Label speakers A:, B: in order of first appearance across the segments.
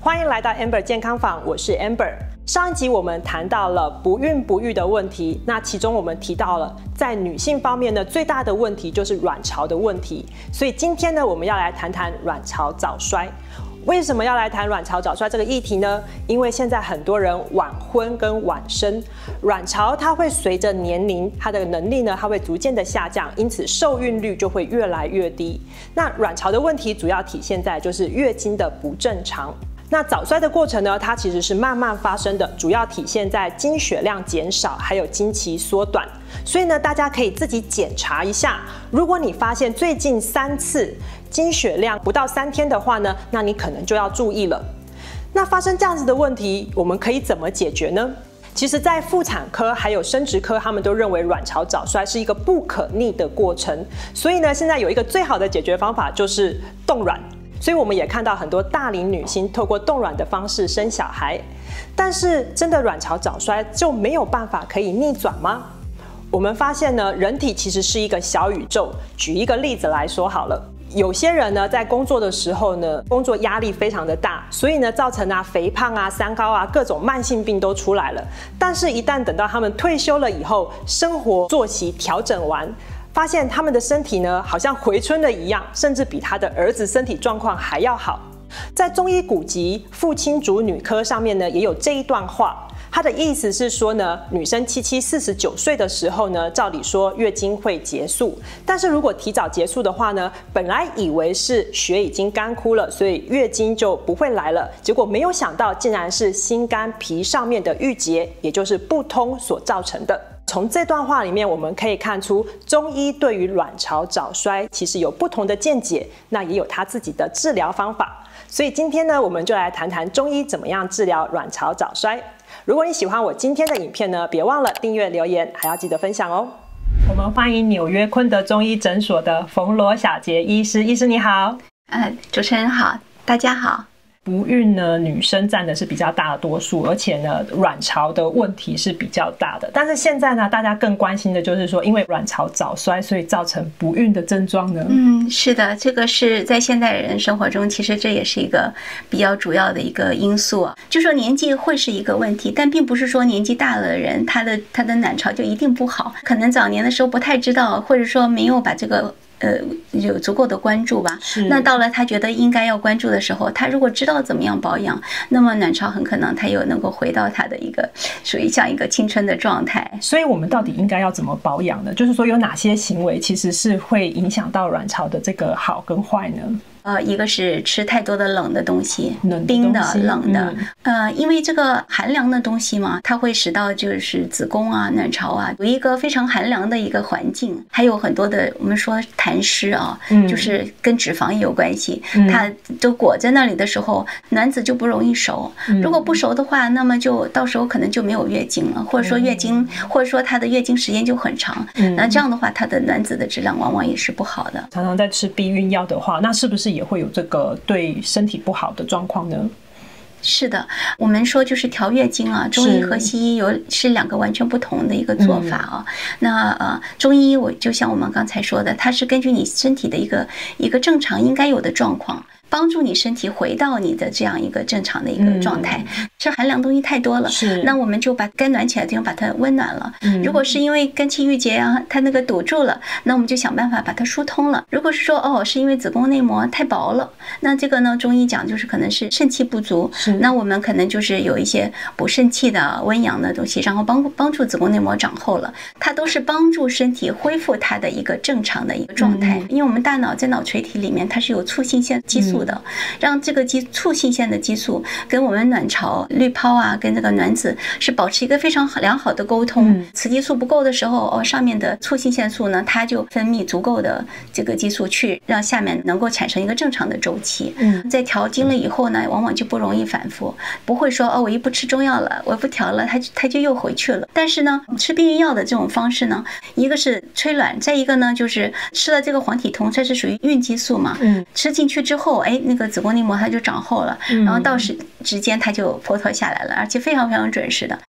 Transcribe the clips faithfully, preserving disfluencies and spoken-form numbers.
A: 欢迎来到 Amber 健康坊，我是 Amber。上一集我们谈到了不孕不育的问题，那其中我们提到了在女性方面呢，最大的问题就是卵巢的问题。所以今天呢，我们要来谈谈卵巢早衰。为什么要来谈卵巢早衰这个议题呢？因为现在很多人晚婚跟晚生，卵巢它会随着年龄，它的能力呢，它会逐渐的下降，因此受孕率就会越来越低。那卵巢的问题主要体现在就是月经的不正常。那早衰的过程呢，它其实是慢慢发生的，主要体现在经血量减少，还有经期缩短。所以呢，大家可以自己检查一下，如果你发现最近三次经血量不到三天的话呢，那你可能就要注意了。那发生这样子的问题，我们可以怎么解决呢？其实，在妇产科还有生殖科，他们都认为卵巢早衰是一个不可逆的过程。所以呢，现在有一个最好的解决方法就是冻卵。所以我们也看到很多大龄女性透过冻卵的方式生小孩。但是，真的卵巢早衰就没有办法可以逆转吗？我们发现呢，人体其实是一个小宇宙。举一个例子来说好了。有些人呢，在工作的时候呢，工作压力非常的大，所以呢，造成啊肥胖啊、三高啊，各种慢性病都出来了。但是，一旦等到他们退休了以后，生活作息调整完，发现他们的身体呢，好像回春了一样，甚至比他的儿子身体状况还要好。在中医古籍《父亲主女科》上面呢，也有这一段话。他的意思是说呢，女生七七四十九岁的时候呢，照理说月经会结束，但是如果提早结束的话呢，本来以为是血已经干枯了，所以月经就不会来了，结果没有想到竟然是心肝脾上面的郁结，也就是不通所造成的。从这段话里面，我们可以看出中医对于卵巢早衰其实有不同的见解，那也有他自己的治疗方法。所以今天呢，我们就来谈谈中医怎么样治疗卵巢早衰。如果你喜欢我今天的影片呢，别忘了订阅、留言，还要记得分享哦。我们欢迎纽约昆德中医诊所的冯罗小杰医师，医师你好。
B: 呃，主持人好，大家好。
A: 不孕呢，女生占的是比较大的多数，而且呢，卵巢的问题是比较大的。但是现在呢，大家更关心的就是说，因为卵巢早衰，所以造成不孕的症状呢？
B: 嗯，是的，这个是在现代人生活中，其实这也是一个比较主要的一个因素啊。就说年纪会是一个问题，但并不是说年纪大了的人，他的他的卵巢就一定不好。可能早年的时候不太知道，或者说没有把这个。呃，有足够的关注吧。那到了他觉得应该要关注的时候，他如果知道怎么样保养，那么卵巢很可能他又能够回到他的一个属于像一个青春的状态。
A: 所以我们到底应该要怎么保养呢？就是说有哪些行为其实是会影响到卵巢的这个好跟坏呢？
B: 呃，一个是吃太多的冷的东西，冰的、冷的，嗯、呃，因为这个寒凉的东西嘛，它会使到就是子宫啊、卵巢啊有一个非常寒凉的一个环境，还有很多的我们说痰湿啊，嗯、就是跟脂肪也有关系，嗯、它都裹在那里的时候，卵子就不容易熟。嗯、如果不熟的话，那么就到时候可能就没有月经了，或者说月经，嗯、或者说它的月经时间就很长。嗯、那这样的话，它的卵子的质量往往也是不好的。
A: 常常在吃避孕药的话，那是不是也会有这个对身体不好的状况呢？
B: 是的，我们说就是调月经啊，中医和西医有是两个完全不同的一个做法啊。嗯、那呃，中医我就像我们刚才说的，它是根据你身体的一个一个正常应该有的状况，帮助你身体回到你的这样一个正常的一个状态。嗯、这寒凉东西太多了，是那我们就把该暖起来的地方把它温暖了。嗯、如果是因为肝气郁结啊，它那个堵住了，那我们就想办法把它疏通了。如果是说哦，是因为子宫内膜太薄了，那这个呢，中医讲就是可能是肾气不足，那我们可能就是有一些补肾气的温阳的东西，然后帮帮助子宫内膜长厚了，它都是帮助身体恢复它的一个正常的一个状态。嗯、因为我们大脑在脑垂体里面它是有促性腺激素的。嗯让这个激促性腺的激素跟我们卵巢滤泡啊，跟这个卵子是保持一个非常良好的沟通。嗯、雌激素不够的时候，哦，上面的促性腺素呢，它就分泌足够的这个激素去让下面能够产生一个正常的周期。嗯，在调经了以后呢，往往就不容易反复，不会说哦，我一不吃中药了，我不调了，它它就又回去了。但是呢，吃避孕药的这种方式呢，一个是催卵，再一个呢就是吃了这个黄体酮，它是属于孕激素嘛。嗯，吃进去之后，哎，那个子宫内膜它就长厚了，然后到时之间它就剥脱下来了，而且非常非常准时的。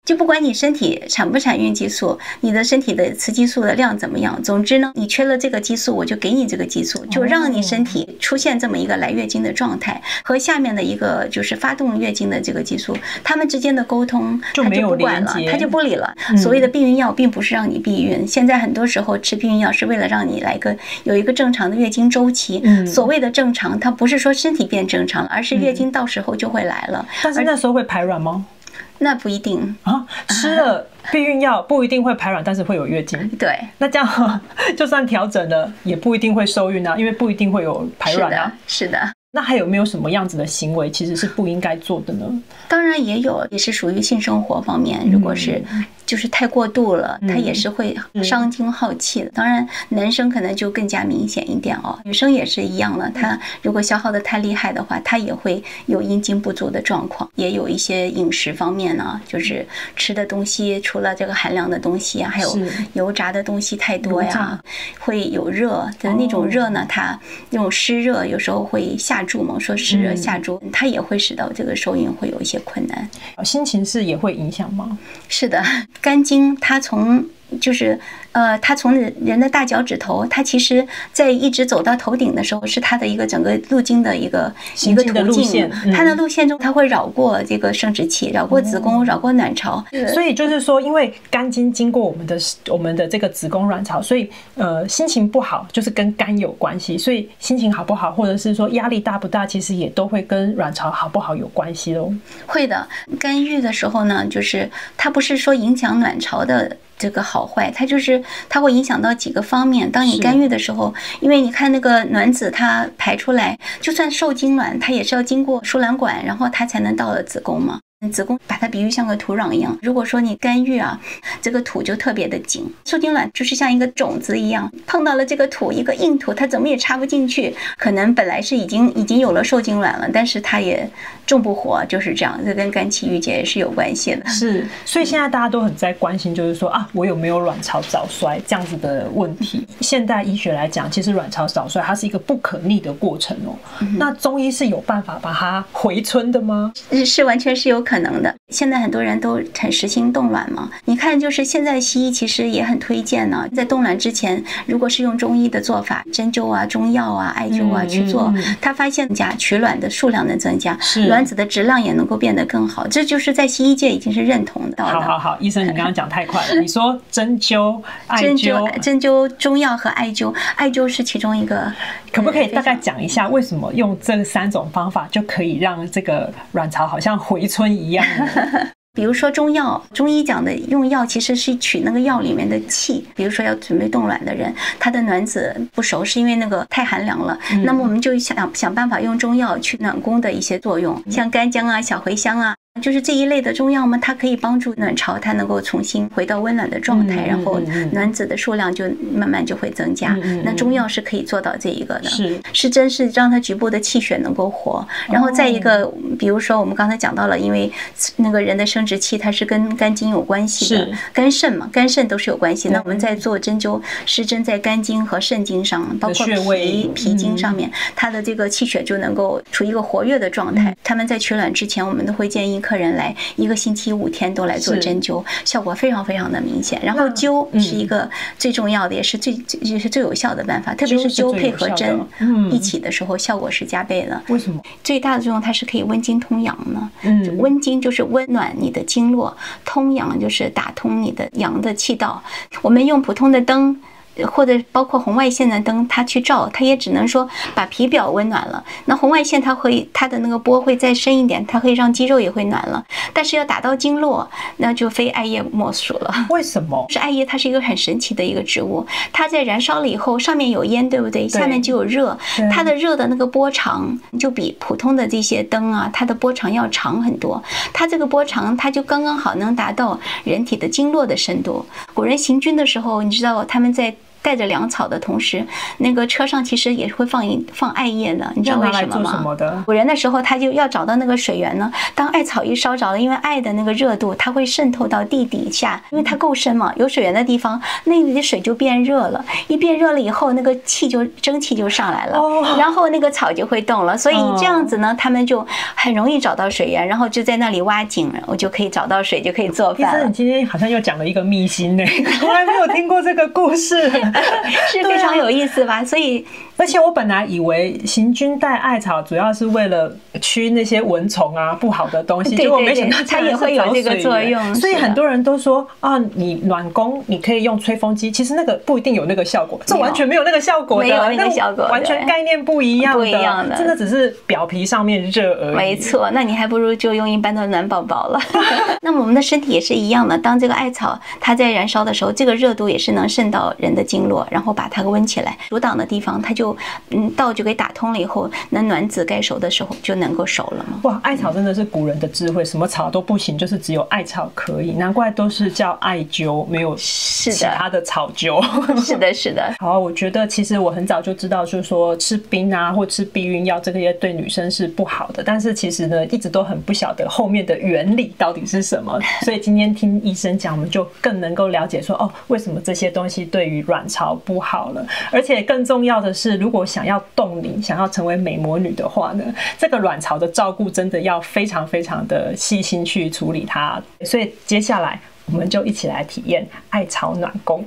B: 就不管你身体产不产孕激素，你的身体的雌激素的量怎么样，总之呢，你缺了这个激素，我就给你这个激素，就让你身体出现这么一个来月经的状态，和下面的一个就是发动月经的这个激素，它们之间的沟通
A: 就没有
B: 它就不管了，它就不理了。
A: 嗯、
B: 所谓的避孕药并不是让你避孕，现在很多时候吃避孕药是为了让你来个有一个正常的月经周期。嗯、所谓的正常，它不是说身体变正常了，而是月经到时候就会来了。嗯、
A: 但是那时候会排卵吗？
B: 那不一定
A: 啊，吃了避孕药不一定会排卵，但是会有月经。
B: 对，
A: 那这样就算调整了，也不一定会受孕啊，因为不一定会有排卵啊。
B: 是的，是的。
A: 那还有没有什么样子的行为其实是不应该做的呢？
B: 当然也有，也是属于性生活方面，如果是就是太过度了，它也是会伤精耗气的。当然男生可能就更加明显一点哦，女生也是一样了，她如果消耗的太厉害的话，她也会有阴茎不足的状况。也有一些饮食方面呢，就是吃的东西除了这个含量的东西啊，还有油炸的东西太多呀，会有热的那种热呢，它那种湿热有时候会下注嘛，说湿热下注，它也会使到这个受孕会有一些困难。
A: 心情是也会影响吗？
B: 是的，肝经它从就是呃，它从人的大脚趾头，它其实在一直走到头顶的时候，是它的一个整个路径的一个一个途径。嗯、它的路线中，它会绕过这个生殖器，绕过子宫，绕过卵巢。
A: 所以就是说，因为肝经经过我们的我们的这个子宫卵巢，所以呃心情不好就是跟肝有关系。所以心情好不好，或者是说压力大不大，其实也都会跟卵巢好不好有关系咯。
B: 会的，肝郁的时候呢，就是它不是说影响卵巢的这个好坏，它就是它会影响到几个方面。当你干预的时候，因为你看那个卵子它排出来，就算受精卵，它也是要经过输卵管，然后它才能到了子宫嘛。子宫把它比喻像个土壤一样，如果说你干预啊，这个土就特别的紧，受精卵就是像一个种子一样，碰到了这个土，一个硬土，它怎么也插不进去。可能本来是已经已经有了受精卵了，但是它也种不活，就是这样，这跟肝气郁结也是有关系的。
A: 是，所以现在大家都很在关心，就是说啊，我有没有卵巢早衰这样子的问题。现代医学来讲，其实卵巢早衰它是一个不可逆的过程哦。嗯、那中医是有办法把它回春的吗？
B: 是完全是有可能的。现在很多人都很实行冻卵嘛，你看就是现在西医其实也很推荐呢，在冻卵之前，如果是用中医的做法，针灸啊、中药啊、艾灸啊去做，他发现加取卵的数量的增加，卵子的质量也能够变得更好，这就是在西医界已经是认同的。
A: 好好好，医生你刚刚讲太快了，你说针灸、艾灸、
B: 针灸、中药和艾灸，艾灸是其中一个，
A: 可不可以大概讲一下为什么用这三种方法就可以让这个卵巢好像回春一样？
B: 比如说中药，中医讲的用药其实是取那个药里面的气。比如说要准备冻卵的人，他的卵子不熟，是因为那个太寒凉了，嗯、那么我们就想想办法用中药去暖宫的一些作用，像干姜啊、小茴香啊。就是这一类的中药嘛，它可以帮助卵巢，它能够重新回到温暖的状态，然后卵子的数量就慢慢就会增加。那中药是可以做到这一个的，
A: 是
B: 是真是让它局部的气血能够活。然后再一个，比如说我们刚才讲到了，因为那个人的生殖器它是跟肝经有关系的，肝肾嘛，肝肾都是有关系。那我们在做针灸，施针在肝经和肾经上，包括脾脾经上面，它的这个气血就能够处于一个活跃的状态。他们在取卵之前，我们都会建议客人来一个星期五天都来做针灸，效果非常非常的明显。然后灸是一个最重要的，也是最也是最有效的办法，特别是灸配合针一起的时候，效果是加倍的。
A: 为什么？
B: 最大的作用它是可以温经通阳呢。嗯，温经就是温暖你的经络，通阳就是打通你的阳的气道。我们用普通的灯，或者包括红外线的灯，它去照，它也只能说把皮表温暖了。那红外线它会，它的那个波会再深一点，它会让肌肉也会暖了。但是要打到经络，那就非艾叶莫属了。
A: 为什么？
B: 是艾叶，它是一个很神奇的一个植物，它在燃烧了以后，上面有烟，对不对？下面就有热，它的热的那个波长就比普通的这些灯啊，它的波长要长很多。它这个波长，它就刚刚好能达到人体的经络的深度。古人行军的时候，你知道他们在带着粮草的同时，那个车上其实也会放一放艾叶的，你知道为什么吗？
A: 什么的？
B: 古人的时候他就要找到那个水源呢，当艾草一烧着了，因为艾的那个热度它会渗透到地底下，因为它够深嘛，有水源的地方那里的水就变热了，一变热了以后那个气就蒸汽就上来了，然后那个草就会动了，所以这样子呢他们就很容易找到水源，然后就在那里挖井，我就可以找到水，就可以做饭了。
A: 医生，你今天好像又讲了一个秘辛呢，从来没有听过这个故事，
B: 是非常有意思吧？所以，
A: 而且我本来以为行军带艾草主要是为了驱那些蚊虫啊不好的东西，结果没想到
B: 它也会有这个作用。
A: 所以很多人都说啊，你暖宫你可以用吹风机，其实那个不一定有那个效果，这完全没有那个效果的，
B: 没有那个效果，
A: 完全概念不一样的，
B: 不一样的，
A: 真的只是表皮上面热而已。
B: 没错，那你还不如就用一般的暖宝宝了。那么我们的身体也是一样的，当这个艾草它在燃烧的时候，这个热度也是能渗到人的经络，然后把它温起来，阻挡的地方它就嗯道就给打通了以后，那暖子该熟的时候就能够熟了嘛。
A: 哇，艾草真的是古人的智慧，什么草都不行，就是只有艾草可以，难怪都是叫艾灸，没有其他的草灸。
B: 是的，是的。
A: 好，我觉得其实我很早就知道，就是说吃冰啊或吃避孕药这个也对女生是不好的，但是其实呢一直都很不晓得后面的原理到底是什么，所以今天听医生讲，我们就更能够了解说哦，为什么这些东西对于卵巢不好了。而且更重要的是，如果想要冻龄，想要成为美魔女的话呢，这个卵巢的照顾真的要非常非常的细心去处理它。所以接下来我们就一起来体验艾草暖宫。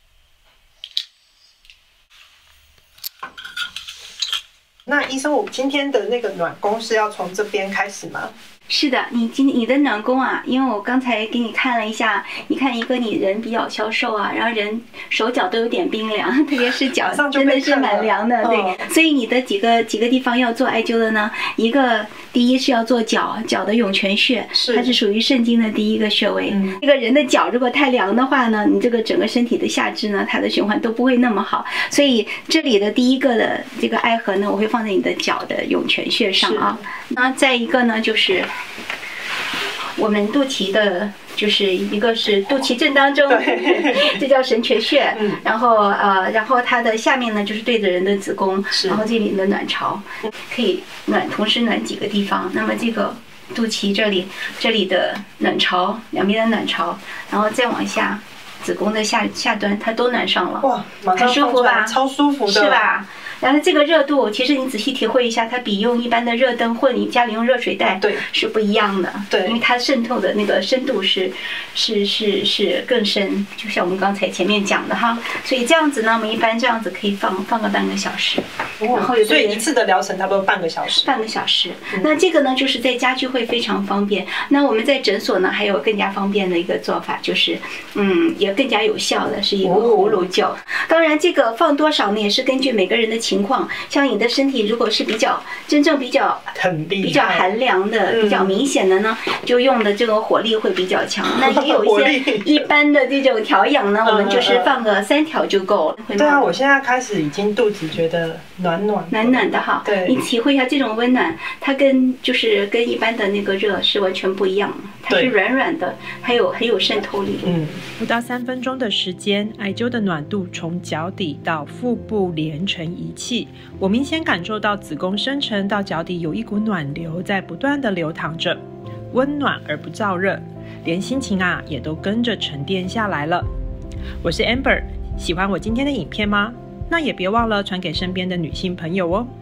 A: 那医生，我今天的那个暖宫是要从这边开始吗？
B: 是的，你今你的暖宫啊，因为我刚才给你看了一下，你看一个你人比较消瘦啊，然后人手脚都有点冰凉，特别是脚真的是蛮凉的，对、哦，所以你的几个几个地方要做艾灸的呢，一个第一是要做脚，脚的涌泉穴，它是属于肾经的第一个穴位。嗯、一个人的脚如果太凉的话呢，你这个整个身体的下肢呢，它的循环都不会那么好，所以这里的第一个的这个艾合呢，我会放在你的脚的涌泉穴上啊。那再一个呢，就是我们肚脐的，就是一个是肚脐正当中，这叫神阙穴，嗯、然后呃，然后它的下面呢就是对着人的子宫，然后这里的卵巢可以暖，同时暖几个地方。那么这个肚脐这里，这里的卵巢，两边的卵巢，然后再往下，子宫的下下端，它都暖上了，
A: 哇，
B: 很舒服吧？
A: 超舒服的，
B: 是吧？然后这个热度，其实你仔细体会一下，它比用一般的热灯或你家里用热水袋
A: 对
B: 是不一样的，
A: 对，
B: 因为它渗透的那个深度是是是是更深，就像我们刚才前面讲的哈，所以这样子呢，我们一般这样子可以放放个半个小时，
A: 哦、然后所以一次的疗程差不多半个小时，
B: 半个小时。嗯、那这个呢，就是在家居会非常方便。那我们在诊所呢，还有更加方便的一个做法，就是嗯，也更加有效的是一个葫芦灸。哦、当然，这个放多少呢，也是根据每个人的情况，像你的身体如果是比较真正比较
A: 很
B: 比较寒凉的、嗯、比较明显的呢，就用的这个火力会比较强。那也有一些一般的这种调养呢，我们就是放个三条就够了。
A: 对啊，我现在开始已经肚子觉得暖暖
B: 暖暖的哈。
A: 对，
B: 你体会一下这种温暖，它跟就是跟一般的那个热是完全不一样的，它是软软的，还有很有渗透力。
A: 嗯，不到三分钟的时间，艾灸的暖度从脚底到腹部连成一气。我明显感受到子宫深层到脚底有一股暖流在不断的流淌着，温暖而不燥热，连心情啊也都跟着沉淀下来了。我是 Amber， 喜欢我今天的影片吗？那也别忘了传给身边的女性朋友哦。